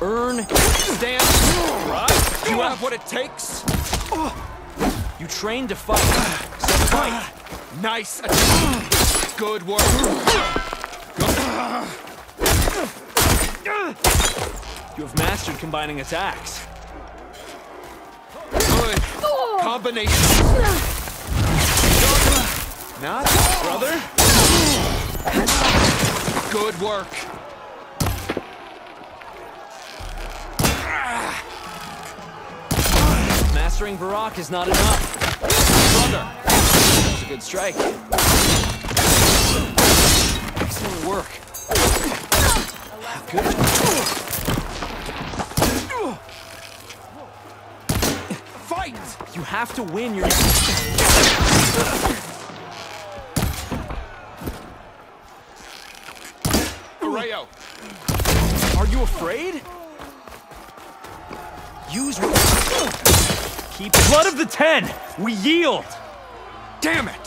Earn, stand, right? You have what it takes? You train to fight, so fight. Nice. Good work. You have mastered combining attacks. Good. Combination. Not, brother. Good work. Mastering Bulwark is not enough. Brother. That was a good strike. Excellent work. Good. Fight! You have to win your... Rayo. Are you afraid? Use what... Keep... Blood of the 10! We yield! Damn it!